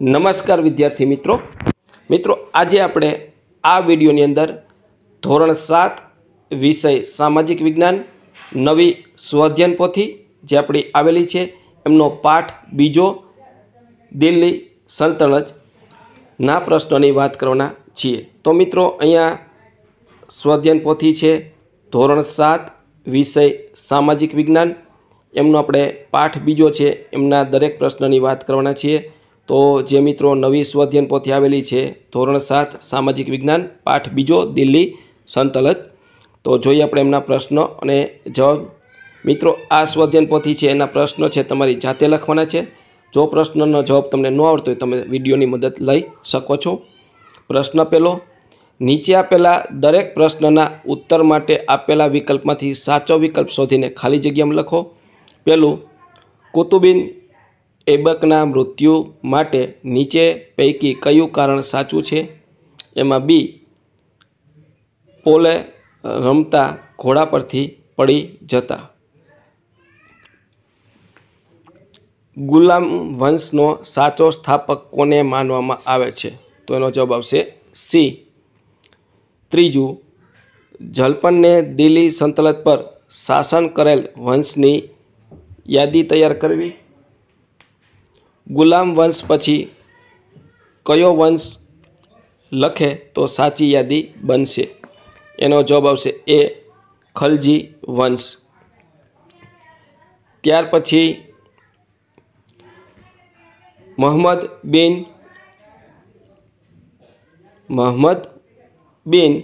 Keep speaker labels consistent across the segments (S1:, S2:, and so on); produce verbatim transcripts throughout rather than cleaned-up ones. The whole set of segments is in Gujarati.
S1: નમસ્કાર વિદ્યાર્થી મિત્રો મિત્રો આજે આપણે આ વિડિયોની અંદર ધોરણ સાત વિષય સામાજિક વિજ્ઞાન નવી સ્વઅધ્યયન પોથી જે આપણી આવેલી છે એમનો પાઠ બીજો દિલ્હી સલ્તનત ના પ્રશ્નોની વાત કરવાના છીએ। તો મિત્રો અહીંયા સ્વઅધ્યયન પોથી છે ધોરણ સાત વિષય સામાજિક વિજ્ઞાન એમનો આપણે પાઠ બીજો છે એમના દરેક પ્રશ્નની વાત કરવાના છીએ। तो जे मित्रों नवी स्वाध्यायन पोथी आवेली है धोरण सात सामाजिक विज्ञान पाठ बीजो दिल्ही संतलत तो जोईए आपणे एमना प्रश्न अने जवाब। मित्रों आ स्वाध्यायन पोथी है एना प्रश्न है तमारी जाते लखवाना है। जो प्रश्ननो जवाब तमने न आवडतो होय तमे विडियोनी मदद लई शको छो। प्रश्न पहेलो, नीचे आपेला दरेक प्रश्नना उत्तर माटे आपेला विकल्पमांथी साचो विकल्प शोधीने खाली जग्यामां लखो। पहेलुं, कुतुबीन ऐबकना मृत्यु माटे नीचे पैकी कयुं कारण साचुं छे? एमां बी, पोले रमता घोड़ा परथी पड़ी जता। गुलाम वंशनो साचो स्थापक कोने मानवामां आवे छे? तो एनो जवाब आवशे सी। त्रीजु, जलपन ने दिल्ही सल्तनत पर शासन करेल वंशनी यादी तैयार करवी। गुलाम वंश पछी कयो वंश लखे तो साची यादी बनशे? एनो जवाब आवशे ए, खलजी वंश। त्यार पछी मोहम्मद बिन मोहम्मद बिन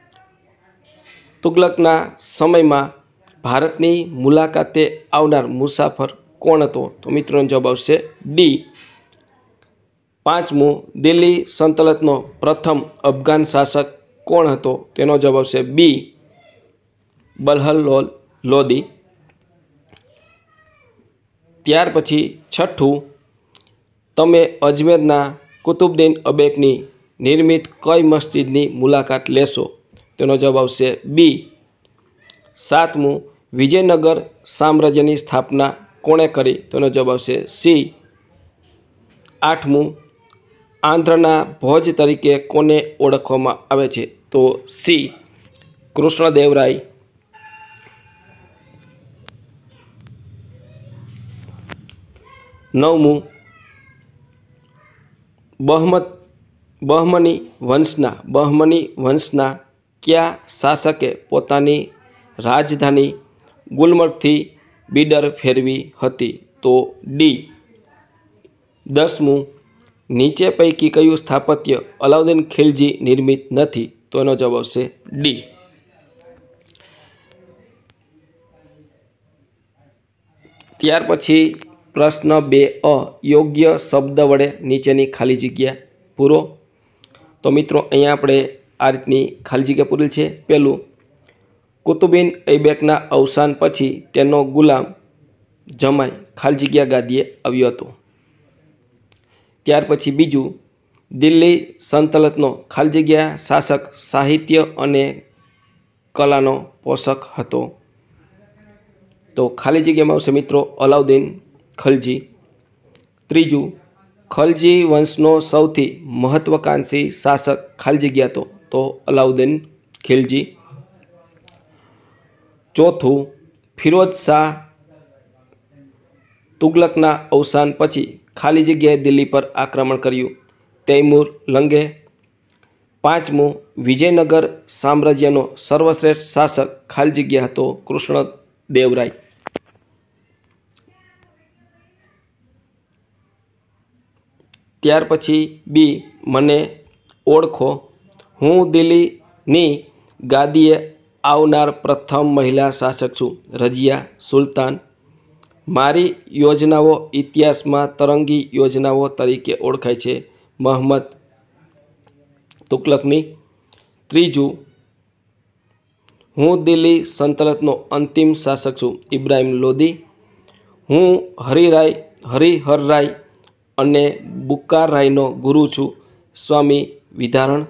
S1: तुगलकना समयमां भारतनी मुलाकाते आवनार मुसाफर कोण हतो? तो मित्रों जवाब आवशे डी। पांचमू, दिल्ही सल्तनतनो प्रथम अफगान शासक कोण हतो? तेनो जवाब आवशे बी, बलहल लोदी। त्यार पछी छठ्ठू, तमे अजमेरना कुतुबुद्दीन ऐबकनी निर्मित कई मस्जिदनी मुलाकात लेशो? तेनो जवाब आवशे बी। सातमू, विजयनगर साम्राज्यनी स्थापना कोणे करी? तो जवाब आवशे सी। आठमू, आंध्रना भोज तरीके कोने ओळखवामां आवे छे? तो सी, कृष्णदेवराय। नवमू, बहमत बहमनी वंशना बहमनी वंशना क्या शासके पोतानी राजधानी गुलमर्गथी बीडर फेरवी हती? तो डी। दसमू, नीचे पैकी कयुं स्थापत्य अलाउद्दीन खिलजी निर्मित नथी? तो एनो जवाब आवशे डी। त्यार पछी प्रश्न बे अ, योग्य शब्द वडे नीचेनी खाली जग्या पूरो। तो मित्रों अहींया आपणे आ रीतनी खाली जग्या पूरी छे। पहेलुं, कुतुबीन ऐबकना अवसान पछी तेनो गुलाम जमाई खाली जग्या गादीए आव्यो हतो। त्यार पछी बीजू, दिल्ही सल्तनतनो खाली जग्या शासक साहित्य अने कलानो पोषक हतो? तो खाली जग्यामां आवशे मित्रों अलाउद्दीन खिलजी। त्रीजू, खिलजी वंशनो सौथी महत्वाकांक्षी शासक खाली जग्या हतो? तो अलाउद्दीन खिलजी। चौथू, फिरोज शाह तुगलकना अवसान पछी खाली जग्याए दिल्ही पर आक्रमण कर्युं? तैमूर लंगे। पांचमू, विजयनगर साम्राज्यनो सर्वश्रेष्ठ शासक खाली जग्या हतो? कृष्णदेवराय। त्यार पछी बी, मने ओळखो, हूँ दिल्हीनी गादीए आवनार प्रथम महिला शासक छूं, रजिया सुल्तान। मारी योजनाओ इतिहास में तरंगी योजनाओ तरीके ओळखाय छे, मोहम्मद तुगलकनी। त्रीजू, हूँ दिल्ही सल्तनतनो अंतिम शासक छूं, इब्राहिम लोदी। हूँ हरिराय हरिहर राय अने बुकार रायनो गुरु छूं, स्वामी विधारण।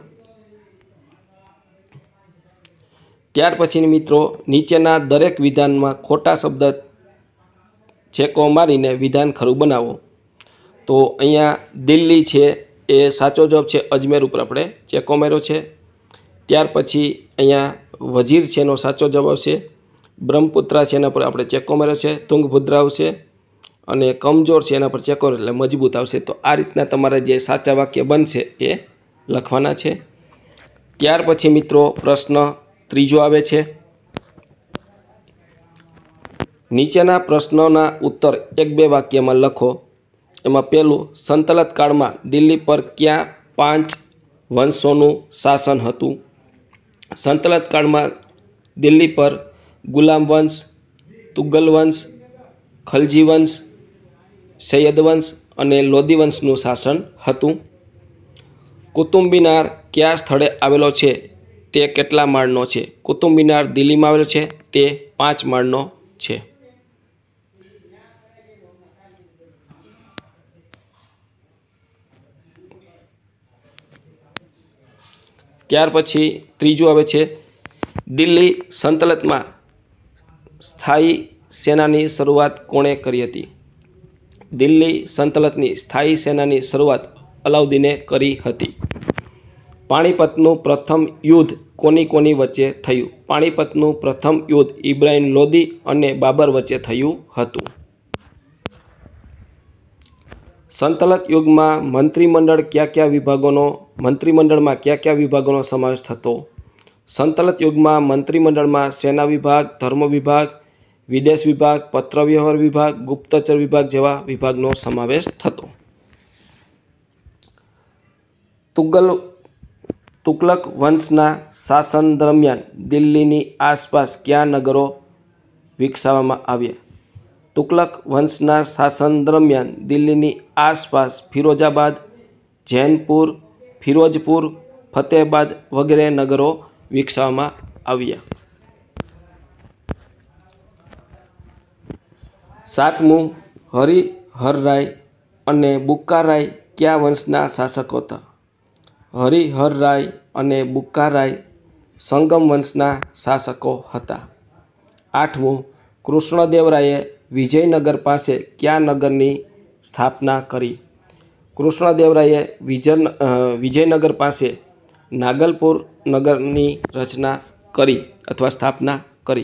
S1: त्यार पछी मित्रों नीचेना दरेक विधान में खोटा शब्द छेको मारीने विधान खरू बनावो। તો અહીંયા દિલ્હી છે એ સાચો જવાબ છે। અજમેર ઉપર આપણે ચેકો માર્યો છે। ત્યાર પછી અહીંયા વજીર છે એનો સાચો જવાબ આવશે। બ્રહ્મપુત્રા છે એના પર આપણે ચેકો માર્યો છે। તુંગભદ્રા આવશે અને કમજોર છે એના પર ચેકો એટલે મજબૂત આવશે। તો આ રીતના તમારે જે સાચા વાક્ય બનશે એ લખવાના છે। ત્યાર પછી મિત્રો પ્રશ્ન ત્રીજો આવે છે। નીચેના પ્રશ્નોના ઉત્તર એક બે વાક્યમાં લખો। એમાં પહેલું, સંતલત કાળમાં દિલ્હી પર કયા પાંચ વંશોનું શાસન હતું? સંતલત કાળમાં દિલ્હી પર ગુલામ વંશ, તુગલ વંશ, ખલજી વંશ, સૈયદ વંશ અને લોધી વંશનું શાસન હતું। કુતુબ મિનાર કયા સ્થળે આવેલો છે? તે કેટલા માળનો છે? કુતુબ મિનાર દિલ્હીમાં આવેલો છે, તે પાંચ માળનો છે। ત્યાર પછી ત્રીજું આવે છે, દિલ્હી સલ્તનતમાં સ્થાયી સેનાની શરૂઆત કોણે કરી હતી? દિલ્હી સલ્તનતની સ્થાયી સેનાની શરૂઆત અલાઉદ્દીને કરી હતી। પાણીપતનું પ્રથમ યુદ્ધ કોની કોની વચ્ચે થયું? પાણીપતનું પ્રથમ યુદ્ધ ઇબ્રાહિમ લોદી અને બાબર વચ્ચે થયું હતું। સલ્તનત યુગમાં મંત્રીમંડળ કયા કયા વિભાગોનો મંત્રીમંડળમાં કયા કયા વિભાગોનો સમાવેશ થતો? સલ્તનત યુગમાં મંત્રીમંડળમાં સેના વિભાગ, ધર્મ વિભાગ, વિદેશ વિભાગ, પત્રવ્યવહાર વિભાગ, ગુપ્તચર વિભાગ જેવા વિભાગનો સમાવેશ થતો। તુગલ તુગલક વંશના શાસન દરમિયાન દિલ્હીની આસપાસ કયા નગરો વિકસાવવામાં આવ્યા? તુગલક વંશના શાસન દરમિયાન દિલ્હીની આસપાસ ફિરોજાબાદ, જૈનપુર, ફિરોજપુર, ફતેહબાદ વગેરે નગરો વિકસાવવામાં આવ્યા। સાતમું, હરિહરરાય અને બુક્કારાય કયા વંશના શાસકો હતા? હરિહરરાય અને બુક્કારાય સંગમ વંશના શાસકો હતા। આઠમું, કૃષ્ણદેવરાયે વિજયનગર પાસે કયા નગરની સ્થાપના કરી? કૃષ્ણદેવરાયે વિજય વિજયનગર પાસે નાગલપુર નગરની રચના કરી અથવા સ્થાપના કરી।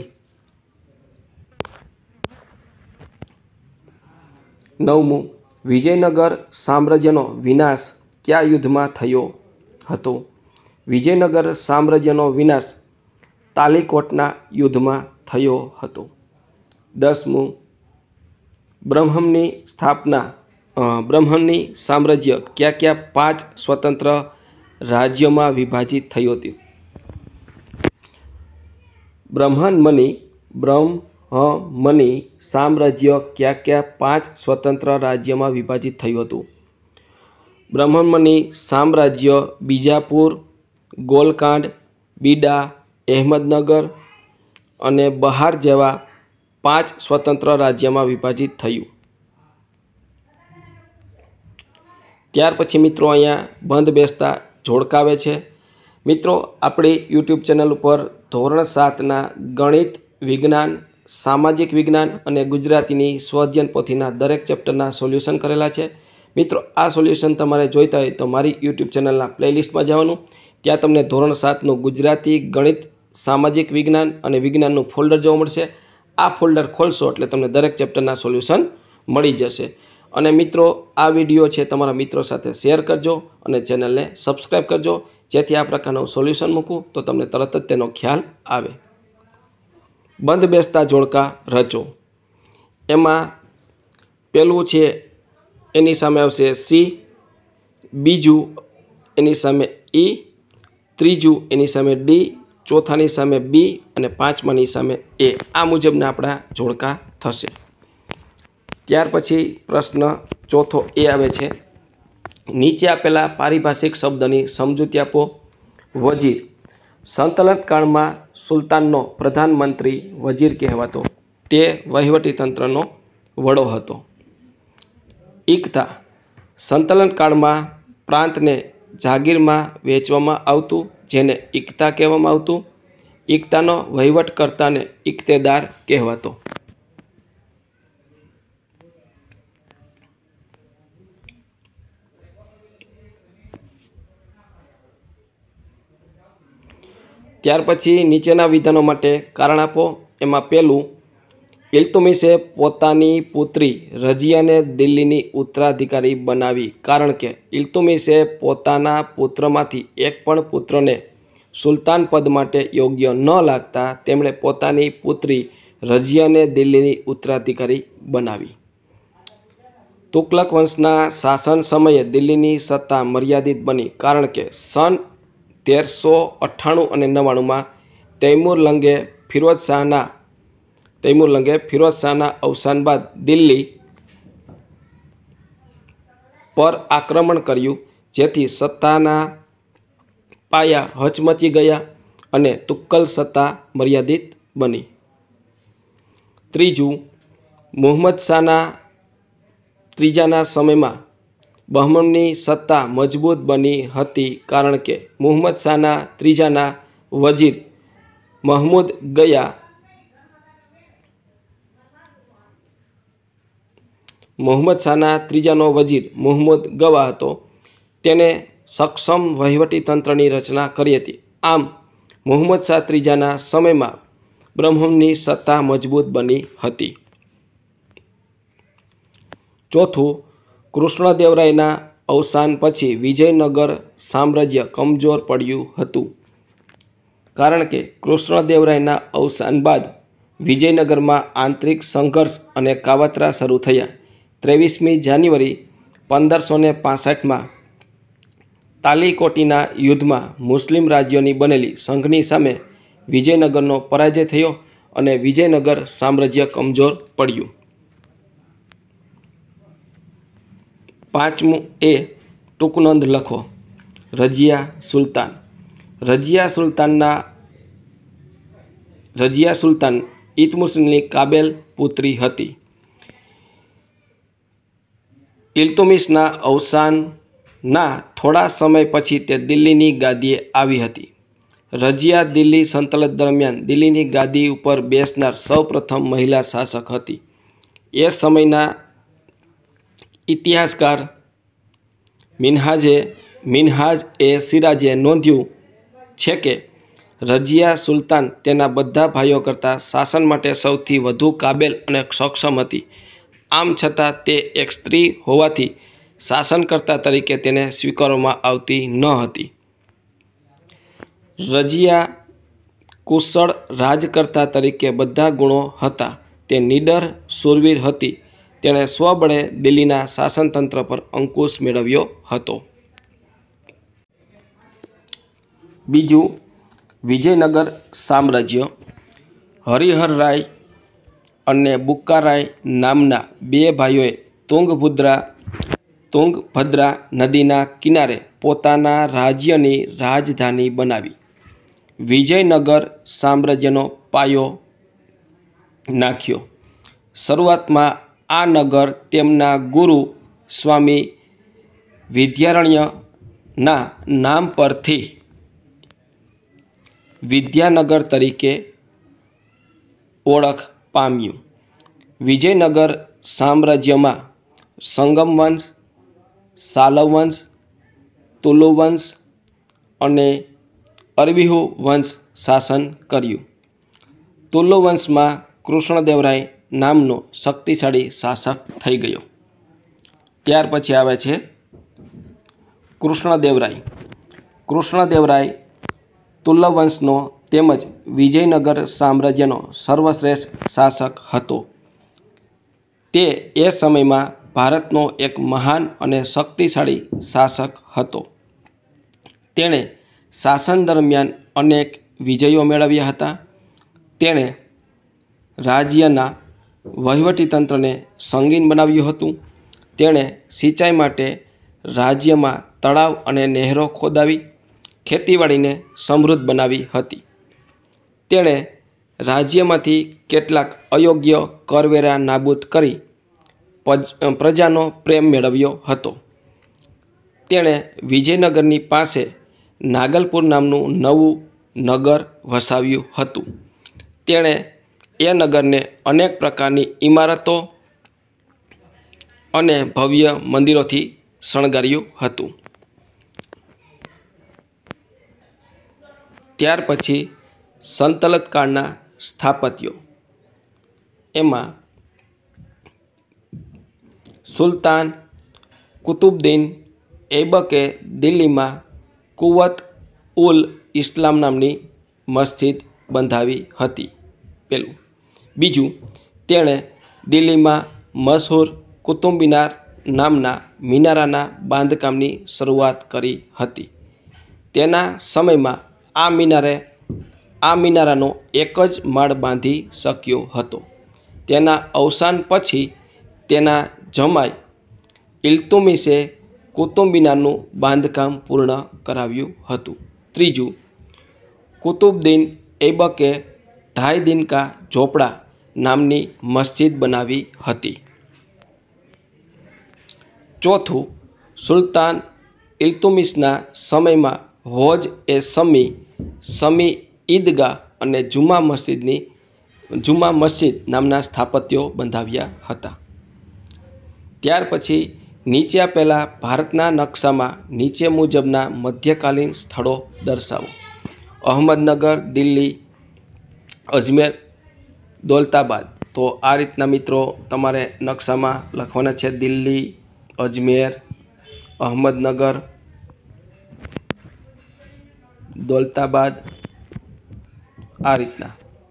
S1: નવમું, વિજયનગર સામ્રાજ્યનો વિનાશ કયા યુદ્ધમાં થયો હતો? વિજયનગર સામ્રાજ્યનો વિનાશ તાલીકોટના યુદ્ધમાં થયો હતો। દસમું, બ્રહ્મની સ્થાપના બ્રહ્મની સામ્રાજ્ય કયા કયા પાંચ સ્વતંત્ર રાજ્યોમાં વિભાજિત થયું હતું? બ્રહ્મની બ્રહ્મની સામ્રાજ્ય કયા કયા પાંચ સ્વતંત્ર રાજ્યોમાં વિભાજિત થયું હતું? બ્રહ્મની સામ્રાજ્ય બીજાપુર, ગોલકાંડ, બીડા, અહેમદનગર અને બહાર જેવા પાંચ સ્વતંત્ર રાજ્યમાં વિભાજિત થયું। ત્યાર પછી મિત્રો અહીંયા બંધ બેસતા જોડકાવે છે। મિત્રો આપણી યુટ્યુબ ચેનલ ઉપર ધોરણ સાતના ગણિત, વિજ્ઞાન, સામાજિક વિજ્ઞાન અને ગુજરાતીની સ્વઅધ્યયન પોથીના દરેક ચેપ્ટરના સોલ્યુશન કરેલા છે। મિત્રો આ સોલ્યુશન તમારે જોઈતા હોય તો મારી યુટ્યુબ ચેનલના પ્લેલિસ્ટમાં જવાનું, ત્યાં તમને ધોરણ સાતનું ગુજરાતી, ગણિત, સામાજિક વિજ્ઞાન અને વિજ્ઞાનનું ફોલ્ડર જોવા મળશે। આ ફોલ્ડર ખોલશો એટલે તમને દરેક ચેપ્ટરના સોલ્યુશન મળી જશે। અને મિત્રો આ વિડીયો છે તમારા મિત્રો સાથે શેર કરજો અને ચેનલને સબસ્ક્રાઈબ કરજો, જેથી આ પ્રકારનું સોલ્યુશન મૂકું તો તમને તરત જ તેનો ખ્યાલ આવે। બંધ બેસતા જોડકા રચો। એમાં પહેલું છે એની સામે આવશે સી, બીજું એની સામે ઈ, ત્રીજું એની સામે ડી, ચોથાની સામે બી અને પાંચમાની સામે એ। આ મુજબના આપણા જોડકા થશે। ત્યાર પછી પ્રશ્ન ચોથો એ આવે છે, નીચે આપેલા પારિભાષિક શબ્દની સમજૂતી આપો। વજીર, સલ્તનત કાળમાં સુલતાનનો પ્રધાનમંત્રી વજીર કહેવાતો, તે વહીવટી તંત્રનો વડો હતો। ઇકતા, સલ્તનત કાળમાં પ્રાંતને જાગીરમાં વહેંચવામાં આવતું, જેને ઇકતા કહેવામાં આવતું। ઇકતાનો વહીવટકર્તાને ઇકતેદાર કહેવાતો। ત્યાર પછી નીચેના વિધાનો માટે કારણ આપો. એમાં પહેલું, ઇલ્તુમિશે પોતાની પુત્રી રજિયાને દિલ્હીની ઉત્તરાધિકારી બનાવી કારણ કે ઇલ્તુમિશે પોતાના પુત્રમાંથી એક પણ પુત્રને સુલતાન પદ માટે યોગ્ય ન લાગતા તેમણે પોતાની પુત્રી રજિયાને દિલ્હીની ઉત્તરાધિકારી બનાવી. તુગલક વંશના શાસન સમયે દિલ્હીની સત્તા મર્યાદિત બની કારણ કે સન તેરસો અઠ્ઠાણું અને નવ્વાણુંમાં તૈમુર લંગે ફિરોઝ શાહના તૈમુર લંગે ફિરોઝ શાહના અવસાન બાદ દિલ્હી પર આક્રમણ કર્યું, જેથી સત્તાના પાયા હચમચી ગયા અને તુક્કલ સત્તા મર્યાદિત બની. ત્રીજું, મુહમ્મદ શાહના ત્રીજાના સમયમાં બહમનની સત્તા મજબૂત બની હતી કારણ કે મુહમ્મદ શાહના ત્રીજાના વજીર મહમૂદ ગયા મુહમ્મદ શાહના ત્રીજાનો વજીર મહમૂદ ગવા હતો. તેને સક્ષમ વહીવટી તંત્રની રચના કરી હતી. આમ મુહમ્મદ શાહ ત્રીજાના સમયમાં બ્રહ્મની સત્તા મજબૂત બની હતી. ચોથું, કૃષ્ણદેવરાયના અવસાન પછી વિજયનગર સામ્રાજ્ય કમજોર પડ્યું હતું કારણ કે કૃષ્ણદેવરાયના અવસાન બાદ વિજયનગરમાં આંતરિક સંઘર્ષ અને કાવતરા શરૂ થયા. ત્રેવીસમી જાન્યુઆરી પંદરસો ને પાસઠમાં તાલીકોટીના યુદ્ધમાં મુસ્લિમ રાજ્યોની બનેલી સંઘની સામે વિજયનગરનો પરાજય થયો અને વિજયનગર સામ્રાજ્ય કમજોર પડ્યું. પાંચમું એ ટૂંકનોંધ લખો. રજિયા સુલતાન. રજિયા સુલતાનના રજિયા સુલતાન ઇલ્તુમિશની કાબેલ પુત્રી હતી. ઇલ્તુમિશના અવસાનના થોડા સમય પછી તે દિલ્હીની ગાદીએ આવી હતી. રજિયા દિલ્હી સલ્તનત દરમિયાન દિલ્હીની ગાદી ઉપર બેસનાર સૌપ્રથમ મહિલા શાસક હતી. એ સમયના ઇતિહાસકાર મિન્હાજે મિન્હાજ એ સિરાજે નોંધ્યું છે કે રજિયા સુલતાન તેના બધા ભાઈઓ કરતાં શાસન માટે સૌથી વધુ કાબેલ અને સક્ષમ હતી. આમ છતાં તે એક સ્ત્રી હોવાથી શાસનકર્તા તરીકે તેને સ્વીકારવામાં આવતી ન હતી. રજિયા કુશળ રાજકર્તા તરીકે બધા ગુણો હતા. તે નીડર શૂરવીર હતી. તેણે સ્વબળે દિલ્હીના શાસનતંત્ર પર અંકુશ મેળવ્યો હતો. બીજું, વિજયનગર સામ્રાજ્ય. હરિહરરાય અને બુક્કારાય નામના બે ભાઈઓએ તુંગભદ્રા તુંગભદ્રા નદીના કિનારે પોતાના રાજ્યની રાજધાની બનાવી વિજયનગર સામ્રાજ્યનો પાયો નાખ્યો. શરૂઆતમાં આ નગર તેમના ગુરુ સ્વામી વિદ્યારણ્યના નામ પરથી વિદ્યાનગર તરીકે ઓળખ પામ્યું. વિજયનગર સામ્રાજ્યમાં સંગમ વંશ, સાલવ વંશ, તુલુ વંશ અને અરવિહુ વંશ શાસન કર્યું. તુલુ વંશમાં કૃષ્ણદેવરાય નામનો શક્તિશાળી શાસક થઈ ગયો. ત્યાર પછી આવે છે કૃષ્ણદેવરાય. કૃષ્ણદેવરાય તુલુ વંશનો તેમજ વિજયનગર સામ્રાજ્યનો સર્વશ્રેષ્ઠ શાસક હતો. તે એ સમયમાં ભારતનો એક મહાન અને શક્તિશાળી શાસક હતો. તેણે શાસન દરમિયાન અનેક વિજયો મેળવ્યા હતા. તેણે રાજ્યના વહીવટીતંત્રને સંગીન બનાવ્યું હતું. તેણે સિંચાઈ માટે રાજ્યમાં તળાવ અને નહેરો ખોદાવી ખેતીવાડીને સમૃદ્ધ બનાવી હતી. તેણે રાજ્યમાંથી કેટલાક અયોગ્ય કરવેરા નાબૂદ કરી પ્રજાનો પ્રેમ મેળવ્યો હતો. તેણે વિજયનગરની પાસે નાગલપુર નામનું નવું નગર વસાવ્યું હતું. તેણે એ નગરને અનેક પ્રકારની ઇમારતો અને ભવ્ય મંદિરોથી શણગાર્યું હતું. ત્યાર પછી સંતલત કાળના સ્થાપત્યો, એમાં સુલતાન કુતુબુદ્દીન ઐબકે દિલ્હીમાં કુવત ઉલ ઇસ્લામ નામની મસ્જિદ બંધાવી હતી, પેલું. બીજું, તેણે દિલ્હીમાં મશહૂર કુતુબ મિનાર નામના મિનારાના બાંધકામની શરૂઆત કરી હતી. તેના સમયમાં આ મિનારે આ મિનારાનો એક જ માળ બાંધી શક્યો હતો. તેના અવસાન પછી તેના જમાઈ ઇલ્તુમિશે કુતુબ મિનારનું બાંધકામ પૂર્ણ કરાવ્યું હતું. ત્રીજું, કુતુબુદ્દીન ઐબકે ઢાઈ દિન કા ઝોપડા નામની મસ્જિદ બનાવી હતી. ચોથું, સુલતાન ઇલ્તુમિશના સમયમાં હોજ એ સમી સમી ઈદગાહ અને જુમા મસ્જિદની જુમા મસ્જિદ નામના સ્થાપત્યો બંધાવ્યા હતા. ત્યાર પછી નીચે આપેલા ભારતના નકશામાં નીચે મુજબના મધ્યકાલીન સ્થળો દર્શાવો. અહમદનગર, દિલ્હી, અજમેર, દૌલતાબાદ. તો આ રીતના મિત્રો તમારે નકશામાં લખવાના છે. દિલ્હી, અજમેર, અહમદનગર, દૌલતાબાદ, આ રીતના.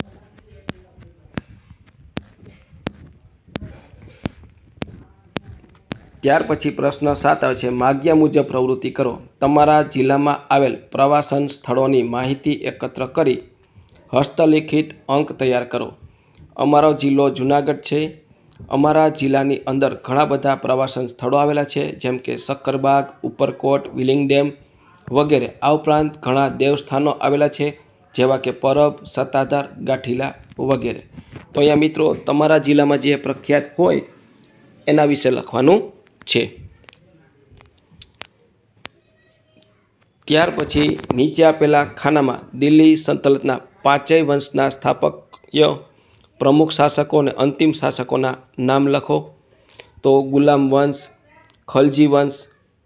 S1: ત્યાર પછી પ્રશ્ન સાત આવે છે, માગ્યા મુજબ પ્રવૃત્તિ કરો. તમારા જિલ્લામાં આવેલ પ્રવાસન સ્થળોની માહિતી એકત્ર કરી હસ્તલિખિત અંક તૈયાર કરો. અમારો જિલ્લો જુનાગઢ છે. અમારા જિલ્લાની અંદર ઘણા બધા પ્રવાસન સ્થળો આવેલા છે, જેમ કે સક્કરબાગ, ઉપરકોટ, વિલિંગ ડેમ વગેરે. આ ઉપરાંત ઘણા દેવસ્થાનો આવેલા છે, જેવા કે પરબ, સત્તાધાર, ગાંઠીલા વગેરે. તો અહીંયા મિત્રો તમારા જિલ્લામાં જે પ્રખ્યાત હોય એના વિશે લખવાનું છે. ત્યાર પછી નીચે આપેલા ખાનામાં દિલ્હી સલ્તનતના પાંચેય વંશના સ્થાપક્ય, પ્રમુખ શાસકો અને અંતિમ શાસકોના નામ લખો. તો ગુલામ વંશ, ખલજી વંશ,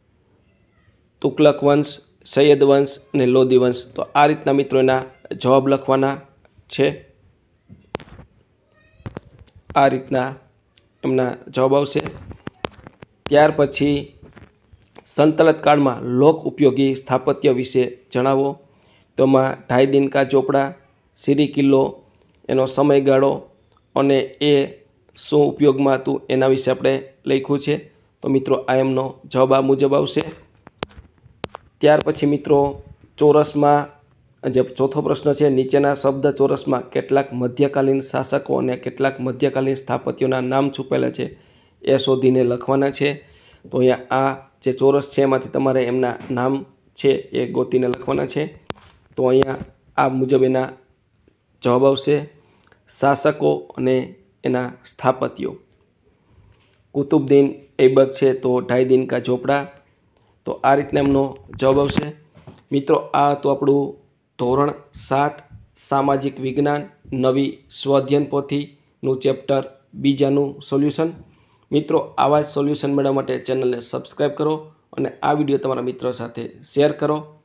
S1: તુગલક વંશ, સૈયદ વંશ અને લોધી વંશ. તો આ રીતના મિત્રો એના જવાબ લખવાના છે. આ રીતના એમના જવાબ આવશે. ત્યાર પછી સંતલત કાળમાં લોક ઉપયોગી સ્થાપત્ય વિશે જણાવો. તેમાં ઢાઈ દિન કા ઝોપડા, સિરી કિલ્લો, એનો સમયગાળો અને એ શું ઉપયોગમાં હતું એના વિશે આપણે લખ્યું છે. તો મિત્રો આ એમનો જવાબ આ મુજબ આવશે. ત્યાર પછી મિત્રો ચોરસમાં જે ચોથો પ્રશ્ન છે, નીચેના શબ્દ ચોરસમાં કેટલાક મધ્યકાલીન શાસકો અને કેટલાક મધ્યકાલીન સ્થાપત્યોના નામ છુપેલા છે એ શોધીને લખવાના છે. તો અહીંયા આ જે ચોરસ છે એમાંથી તમારે એમના નામ છે એ ગોતીને લખવાના છે. તો અહીંયા આ મુજબ એના જવાબ આવશે. શાસકો અને એના સ્થાપત્યો, કુતુબુદ્દીન ઐબક છે તો ઢાઈ દિન કા ઝોપડા. તો આ રીતના એમનો જવાબ આવશે. મિત્રો આ તો આપણું ધોરણ સાત સામાજિક વિજ્ઞાન નવી સ્વઅધ્યયન પોથીનું ચેપ્ટર બીજાનું સોલ્યુશન. મિત્રો આવા જ સોલ્યુશન મેળવવા માટે ચેનલને સબસ્ક્રાઈબ કરો અને આ વિડીયો તમારા મિત્રો સાથે શેર કરો.